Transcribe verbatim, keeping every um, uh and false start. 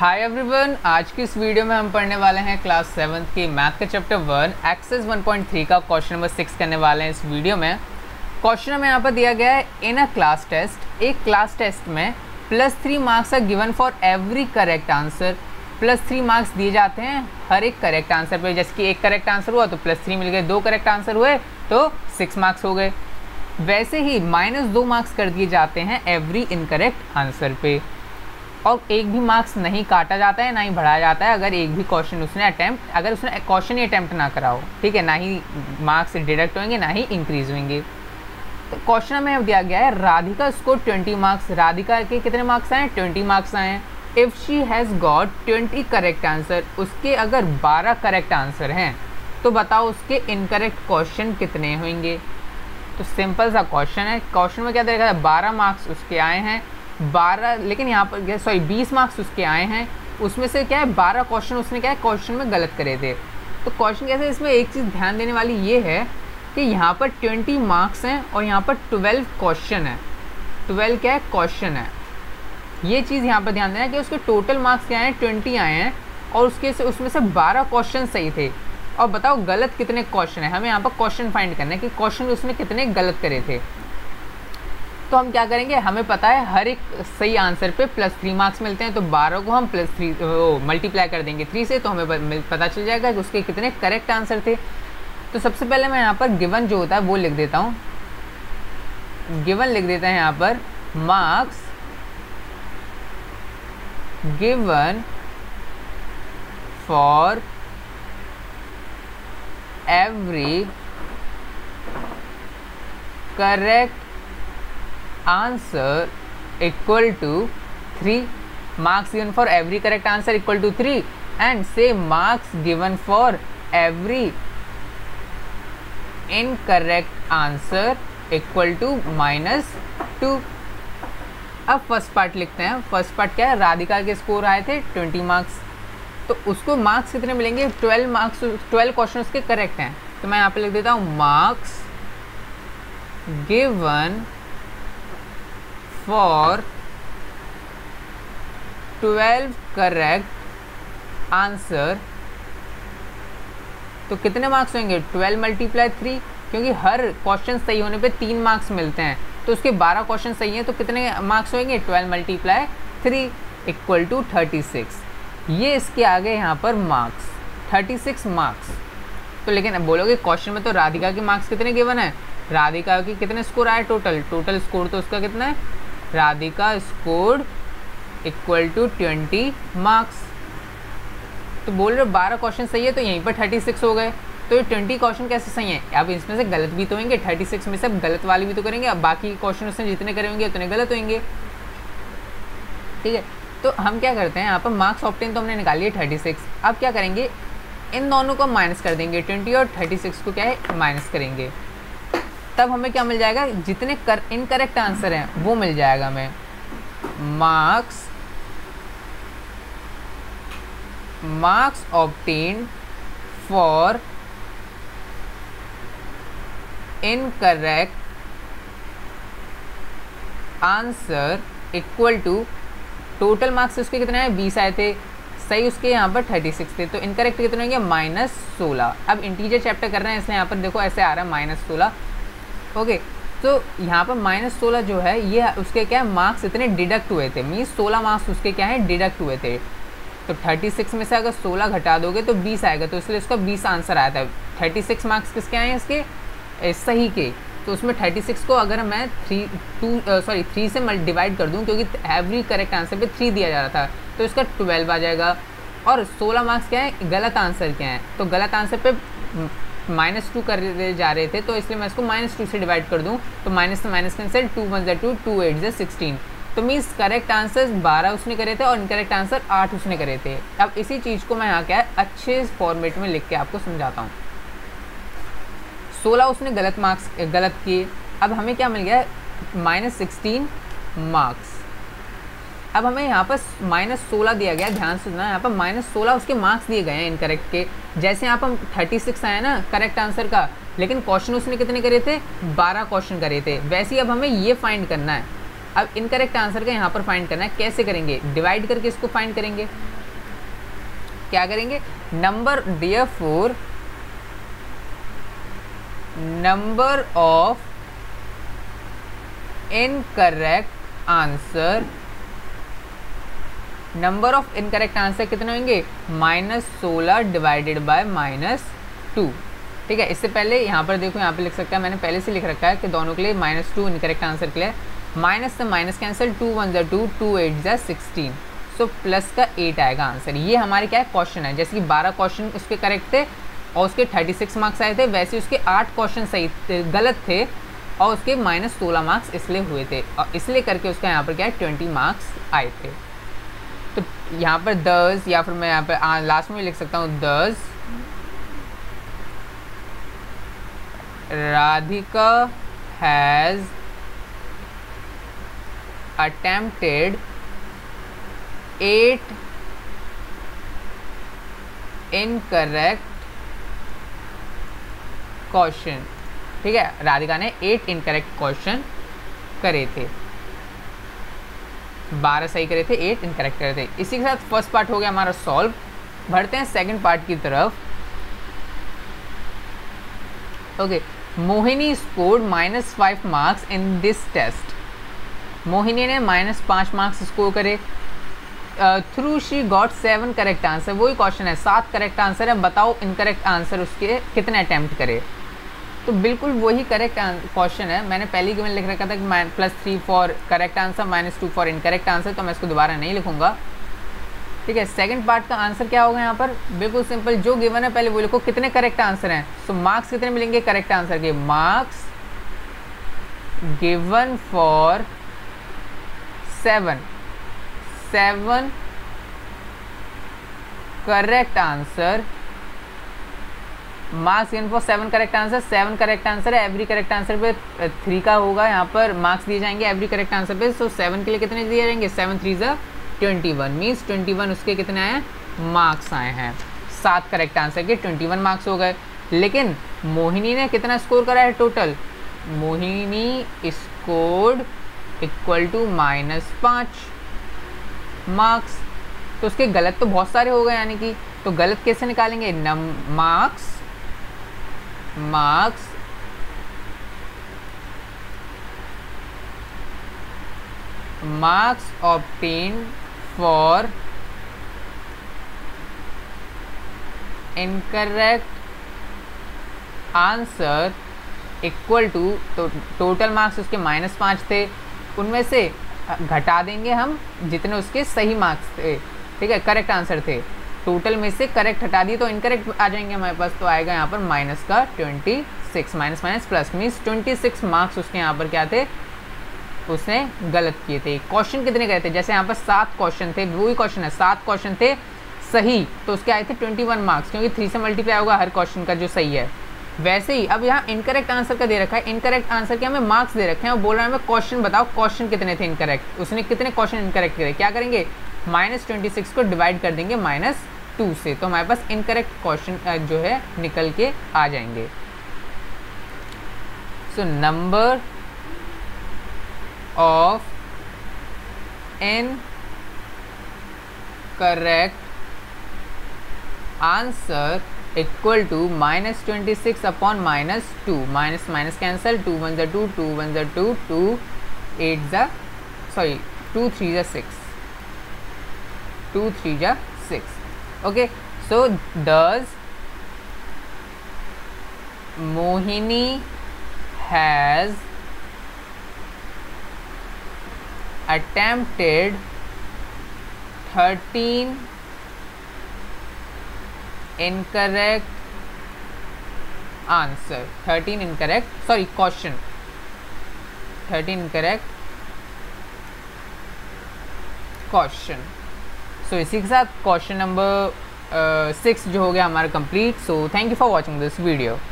Hi everyone, आज की इस वीडियो में हम पढ़ने वाले हैं क्लास सेवन्थ की मैथ का chapter one exercise one point three का क्वेश्चन नंबर सिक्स करने वाले हैं। इस वीडियो में क्वेश्चन हमें यहाँ पर दिया गया है, इन अ क्लास टेस्ट, एक क्लास टेस्ट में plus three marks are given for every correct answer. Plus three marks दिए जाते हैं हर एक करेक्ट आंसर पे। जैसे कि एक करेक्ट आंसर हुआ तो प्लस थ्री मिल गए, दो करेक्ट आंसर हुए तो सिक्स मार्क्स हो गए। वैसे ही माइनस दो मार्क्स कर दिए जाते हैं एवरी इनकरेक्ट आंसर पे, और एक भी मार्क्स नहीं काटा जाता है ना ही बढ़ाया जाता है अगर एक भी क्वेश्चन उसने अटैम्प्ट अगर उसने क्वेश्चन ही अटैम्प्ट ना करा हो, ठीक है। ना ही मार्क्स डिडक्ट होंगे ना ही इंक्रीज होंगे। तो क्वेश्चन में दिया गया है, Radhika score twenty marks. Radhika के कितने मार्क्स आए? ट्वेंटी मार्क्स आए हैं। If she has got twenty correct answer, उसके अगर बारह करेक्ट आंसर हैं तो बताओ उसके इनकरेक्ट क्वेश्चन कितने होंगे। तो सिंपल सा क्वेश्चन है। क्वेश्चन में क्या देखा है, बारह मार्क्स उसके आए हैं, बारह लेकिन यहाँ पर सॉरी बीस मार्क्स उसके आए हैं, उसमें से क्या है बारह क्वेश्चन उसने क्या है क्वेश्चन में गलत करे थे। तो क्वेश्चन कैसे, इसमें एक चीज़ ध्यान देने वाली ये है कि यहाँ पर ट्वेंटी मार्क्स हैं और यहाँ पर ट्वेल्व क्वेश्चन है। ट्वेल्व क्या है? क्वेश्चन है। ये चीज़ यहाँ पर ध्यान देना कि उसके टोटल मार्क्स क्या हैं, ट्वेंटी आए हैं और उसके से उसमें से बारह क्वेश्चन सही थे। और बताओ गलत कितने क्वेश्चन है, हमें यहाँ पर क्वेश्चन फाइंड करना है कि क्वेश्चन उसने कितने गलत करे थे। तो हम क्या करेंगे, हमें पता है हर एक सही आंसर पे प्लस थ्री मार्क्स मिलते हैं, तो बारह को हम प्लस थ्री मल्टीप्लाई कर देंगे थ्री से, तो हमें पता चल जाएगा कि उसके कितने करेक्ट आंसर थे। तो सबसे पहले मैं यहाँ पर गिवन जो होता है वो लिख देता हूँ। गिवन लिख देते हैं यहाँ पर, marks given for every correct answer equal to three. Marks given for every correct answer equal to three and से marks given for every incorrect answer equal to minus two. अब फर्स्ट पार्ट लिखते हैं। First part क्या है, राधिका के score आए थे twenty marks, तो उसको मार्क्स कितने मिलेंगे? ट्वेल्व मार्क्स, ट्वेल्व क्वेश्चन उसके करेक्ट हैं। तो मैं यहाँ पे लिख देता हूँ, marks given for twelve correct answer. तो कितने मार्क्स होंगे? ट्वेल्व मल्टीप्लाई थ्री, क्योंकि हर क्वेश्चन सही होने पे तीन मार्क्स मिलते हैं, तो उसके बारह क्वेश्चन सही हैं तो कितने मार्क्स होंगे? Twelve multiply three equal to thirty six. ये इसके आगे यहाँ पर मार्क्स थर्टी सिक्स मार्क्स। तो लेकिन अब बोलोगे क्वेश्चन में तो राधिका के मार्क्स कितने गिवन है, राधिका की कितने स्कोर आए टोटल? टोटल स्कोर तो उसका कितना है, Radhika score equal to twenty marks. तो बोल रहे बारह क्वेश्चन सही है तो यहीं पर थर्टी सिक्स हो गए। तो ये ट्वेंटी क्वेश्चन कैसे सही हैं? अब इसमें से गलत भी तो होंगे, थर्टी सिक्स में से अब गलत वाले भी तो करेंगे, अब बाकी क्वेश्चन उसने जितने करे होंगे उतने गलत होंगे, ठीक है। तो हम क्या करते हैं, यहाँ पर मार्क्स ऑप्टेन तो हमने निकाल लिए थर्टी सिक्स। अब क्या करेंगे, इन दोनों को माइनस कर देंगे, ट्वेंटी और थर्टी सिक्स को क्या है माइनस करेंगे। तब हमें क्या मिल जाएगा, जितने कर इनकरेक्ट आंसर हैं वो मिल जाएगा हमें। Marks marks obtained for incorrect answer equal to, total marks उसके कितने आए? बीस आए थे, सही उसके यहाँ पर थर्टी सिक्स थे, तो इनकरेक्ट कितने होंगे? माइनस सोलह। अब इंटीजर चैप्टर कर रहे हैं इसलिए यहाँ पर देखो ऐसे आ रहा है माइनस सोलह। ओके, तो यहाँ पर माइनस सोलह जो है ये उसके क्या है, मार्क्स इतने डिडक्ट हुए थे, मीन्स सोलह मार्क्स उसके क्या है डिडक्ट हुए थे। तो थर्टी सिक्स में से अगर सोलह घटा दोगे तो बीस आएगा, तो इसलिए उसका बीस आंसर आया था। थर्टी सिक्स मार्क्स किसके आए हैं इसके? सही के। तो उसमें थर्टी सिक्स को अगर मैं थ्री टू सॉरी थ्री से मल्टी डिवाइड कर दूं, क्योंकि एवरी करेक्ट आंसर पे थ्री दिया जा रहा था, तो इसका ट्वेल्व आ जाएगा। और सोलह मार्क्स क्या है, गलत आंसर क्या है, तो गलत आंसर पे माइनस टू कर जा रहे थे, तो इसलिए मैं इसको माइनस टू से डिवाइड कर दूं, तो माइनस से माइनस कैंसिल, टू वन ज़ा टू, टू एट ज़ा सिक्सटीन। तो मीन्स करेक्ट आंसर बारह उसने करे थे और इनकरेक्ट आंसर आठ उसने करे थे। अब इसी चीज़ को मैं यहाँ क्या है अच्छे फॉर्मेट में लिख के आपको समझाता हूँ। सोलह उसने गलत मार्क्स गलत किए, अब हमें क्या मिल गया, माइनस सिक्सटीन मार्क्स। अब हमें यहाँ पर माइनस सोलह दिया गया, ध्यान से सुनना, यहाँ पर माइनस सोलह उसके मार्क्स दिए गए हैं इनकरेक्ट के। जैसे यहाँ पर थर्टी सिक्स आया ना करेक्ट आंसर का, लेकिन क्वेश्चन उसने कितने करे थे, बारह क्वेश्चन करे थे। वैसे ही अब हमें ये फाइंड करना है अब इनकरेक्ट आंसर का यहाँ पर फाइंड करना है। कैसे करेंगे? डिवाइड करके इसको फाइंड करेंगे। क्या करेंगे? Number therefore number of incorrect answer, number of incorrect answer कितने होंगे? माइनस सोलह डिवाइडेड बाय माइनस टू। ठीक है, इससे पहले यहाँ पर देखो, यहाँ पे लिख सकता है, मैंने पहले से लिख रखा है कि दोनों के लिए माइनस टू इनकरेक्ट आंसर के लिए माइनस से माइनस कैंसिल, टू वन ज़ा टू, टू एट ज़ा सिक्सटीन, सो प्लस का एट आएगा आंसर। ये हमारे क्या है? क्वेश्चन है। जैसे कि बारह क्वेश्चन उसके करेक्ट थे और उसके थर्टी सिक्स मार्क्स आए थे, वैसे उसके आठ क्वेश्चन सही गलत थे और उसके माइनस सोलह मार्क्स इसलिए हुए थे, और इसलिए करके उसका यहाँ पर क्या है? ट्वेंटी मार्क्स आए थे। तो यहाँ पर दस, या फिर मैं यहाँ पर लास्ट में लिख सकता हूँ thus Radhika has attempted eight incorrect question. ठीक है, राधिका ने एट इनकरेक्ट क्वेश्चन करे थे, बारह सही करे थे, एट इनकरेक्ट करे थे। इसी के साथ फर्स्ट पार्ट हो गया हमारा सॉल्व। बढ़ते हैं सेकंड पार्ट की तरफ। Okay, Mohini scored minus five marks in this test. Mohini ने माइनस पाँच मार्क्स स्कोर करे। Though she got seven correct answer. वही क्वेश्चन है, सात करेक्ट आंसर है, बताओ इनकरेक्ट आंसर उसके कितने अटैम्प्ट करे। तो बिल्कुल वही करेक्ट क्वेश्चन है। मैंने पहली के में लिख रखा था कि plus three for correct answer, minus two for incorrect answer, तो मैं इसको दोबारा नहीं लिखूंगा। ठीक है, सेकंड पार्ट का आंसर क्या होगा यहाँ पर? बिल्कुल सिंपल, जो गिवन है पहले वो लिखो, कितने करेक्ट आंसर हैं। सो मार्क्स कितने मिलेंगे करेक्ट आंसर के? Marks given for seven, seven correct answer, marks given for seven correct answer. Seven correct answer है, एवरी करेक्ट आंसर पे थ्री का होगा, यहाँ पर मार्क्स दिए जाएंगे एवरी करेक्ट आंसर पे। सो सेवन के लिए कितने दिए जाएंगे? सेवन थ्री ज़ा twenty one, means twenty one उसके कितने आए हैं? मार्क्स आए हैं। सात करेक्ट आंसर के ट्वेंटी वन मार्क्स हो गए। लेकिन मोहिनी ने कितना स्कोर करा है total? Mohini scored equal to minus पाँच मार्क्स। तो उसके गलत तो बहुत सारे हो गए, यानी कि तो गलत कैसे निकालेंगे? नम marks marks marks obtain for incorrect answer equal to, तो टोटल मार्क्स उसके माइनस पाँच थे, उनमें से घटा देंगे हम जितने उसके सही मार्क्स थे। ठीक है, करेक्ट आंसर थे, टोटल में से करेक्ट हटा दिए तो इनकरेक्ट आ जाएंगे हमारे पास। तो आएगा यहाँ पर माइनस का twenty six, minus minus plus, means twenty six marks उसके यहाँ पर क्या थे? उसने गलत किए थे। क्वेश्चन कितने गए थे? जैसे यहाँ पर सात क्वेश्चन थे, वही क्वेश्चन है, सात क्वेश्चन थे सही, तो उसके आए थे ट्वेंटी वन मार्क्स, क्योंकि थ्री से मल्टीप्लाई होगा हर क्वेश्चन का जो सही है। वैसे ही अब यहाँ इनकरेक्ट आंसर का दे रखा है, इनकरेक्ट आंसर के हमें मार्क्स दे रखे हैं और बोल रहा है हमें क्वेश्चन बताओ, क्वेश्चन कितने थे इनकरेक्ट, उसने कितने क्वेश्चन इनकरेक्ट करे। क्या करेंगे? माइनस ट्वेंटी सिक्स को डिवाइड कर देंगे माइनस टू से, तो हमारे पास इनकरेक्ट क्वेश्चन जो है निकल के आ जाएंगे। So number of incorrect answer equal to minus twenty six upon minus two, minus minus cancel, two one ज़ा टू, टू वन ज़ा टू, टू एट ज़ा सॉरी टू थ्री ज़ा सिक्स, टू थ्री ज़ा six. Okay, so does Mohini has attempted thirteen incorrect answer, thirteen incorrect, sorry question, thirteen incorrect question। So so, इसी के साथ question number six जो हो गया हमारा complete. So thank you for watching this video.